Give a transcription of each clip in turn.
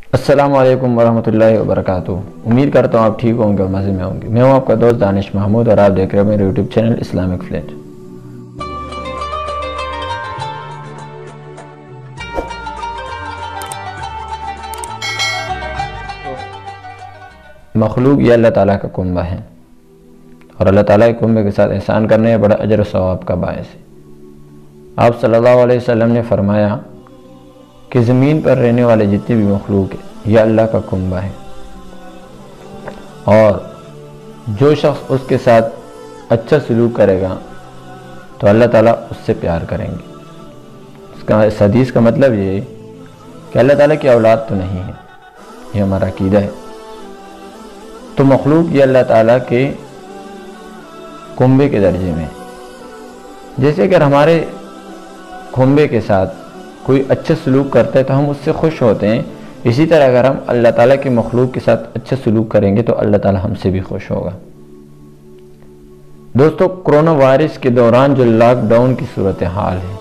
السلام علیکم ورحمۃ اللہ وبرکاتہ۔ امید کرتا ہوں آپ ٹھیک ہوں گے اور مزے میں ہوں گے۔ میں ہوں آپ کا دوست دانش محمود اور آپ دیکھ رہے ہیں میرے یوٹیوب چینل اسلامک فلیٹ۔ مخلوق یہ اللہ تعالیٰ کا کنبہ ہے اور اللہ تعالیٰ کے کنبے کے ساتھ احسان کرنے بڑا اجر و ثواب کا باعث ہے۔ آپ صلی اللہ علیہ وسلم نے فرمایا کہ زمین پر رہنے والے جتنے بھی مخلوق ہیں یہ اللہ کا کنبہ ہے، اور جو شخص اس کے ساتھ اچھا سلوک کرے گا تو اللہ تعالیٰ اس سے پیار کریں گے۔ اس حدیث کا مطلب یہ ہے کہ اللہ تعالیٰ کی اولاد تو نہیں ہے، یہ ہمارا عقیدہ ہے۔ تو مخلوق یہ اللہ تعالیٰ کے کنبے کے درجے میں، جیسے کہ ہمارے کنبے کے ساتھ کوئی اچھا سلوک کرتا ہے تو ہم اس سے خوش ہوتے ہیں، اسی طرح اگر ہم اللہ تعالیٰ کے مخلوق کے ساتھ اچھا سلوک کریں گے تو اللہ تعالیٰ ہم سے بھی خوش ہوگا۔ دوستو، کرونا وائرس کے دوران جو لاک ڈاؤن کی صورتحال ہے،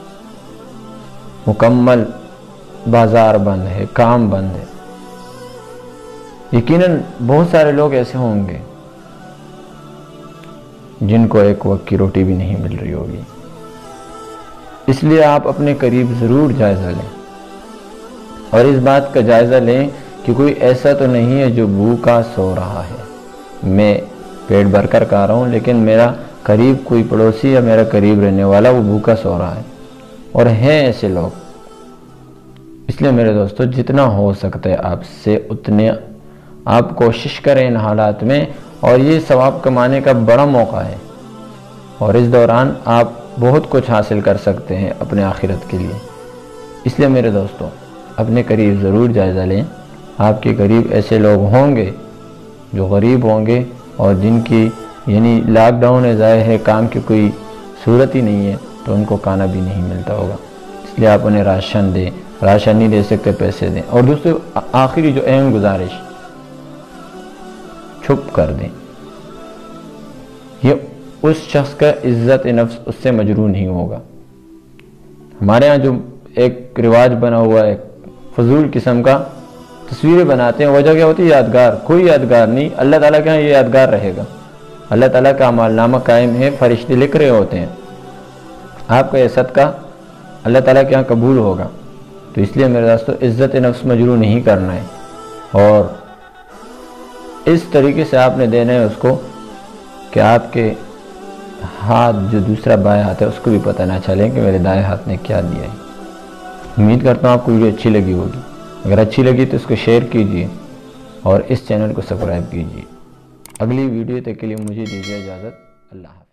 مکمل بازار بند ہے، کام بند ہے، یقیناً بہت سارے لوگ ایسے ہوں گے جن کو ایک وقت کی روٹی بھی نہیں مل رہی ہوگی۔ اس لیے آپ اپنے قریب ضرور جائزہ لیں اور اس بات کا جائزہ لیں کہ کوئی ایسا تو نہیں ہے جو بھوکا سو رہا ہے۔ میں پیٹ بھر کر کھا رہا ہوں لیکن میرا قریب کوئی پڑوسی یا میرا قریب رہنے والا وہ بھوکا سو رہا ہے، اور ہیں ایسے لوگ۔ اس لیے میرے دوستو، جتنا ہو سکتا ہے آپ سے اتنے آپ کوشش کریں ان حالات میں، اور یہ ثواب کمانے کا بڑا موقع ہے، اور اس دوران آپ بہت کچھ حاصل کر سکتے ہیں اپنے آخرت کے لیے۔ اس لیے میرے دوستو، اپنے قریب ضرور جائزہ لیں۔ آپ کے قریب ایسے لوگ ہوں گے جو غریب ہوں گے اور جن کی لاک ڈاؤن ہے، ظاہر ہے کام کی کوئی صورت ہی نہیں ہے، تو ان کو کھانا بھی نہیں ملتا ہوگا۔ اس لیے آپ انہیں راشن دیں، راشن نہیں دے سکتے پیسے دیں۔ اور دوستو، آخری جو اہم گزارش، چھپ کر دیں۔ یہ اس شخص کا عزت نفس اس سے مجروح نہیں ہوگا۔ ہمارے ہاں جو ایک رواج بنا ہوا ہے فضول قسم کا، تصویریں بناتے ہیں، وجہ کیا ہوتی ہے؟ یادگار۔ کوئی یادگار نہیں، اللہ تعالیٰ کے ہاں یہ یادگار رہے گا۔ اللہ تعالیٰ کا اعمال نامہ قائم ہے، فرشتے لکھ رہے ہوتے ہیں، آپ کا یہ صدقہ اللہ تعالیٰ کے ہاں قبول ہوگا۔ تو اس لیے میرے دوستو، عزت نفس مجروح نہیں کرنا ہے، اور اس طریقے سے آپ نے دینا ہے اس کو کہ آپ کے ہاتھ جو دوسرا بائیں ہاتھ ہے اس کو بھی پتہ نہ چلے کہ میرے دائیں ہاتھ نے کیا دیا ہے۔ امید کرتا ہوں آپ کو ویڈیو اچھی لگی ہوگی۔ اگر اچھی لگی تو اس کو شیئر کیجیے اور اس چینل کو سبسکرائب کیجیے۔ اگلی ویڈیو تک کے لیے مجھے دیجیے اجازت۔ اللہ حافظ۔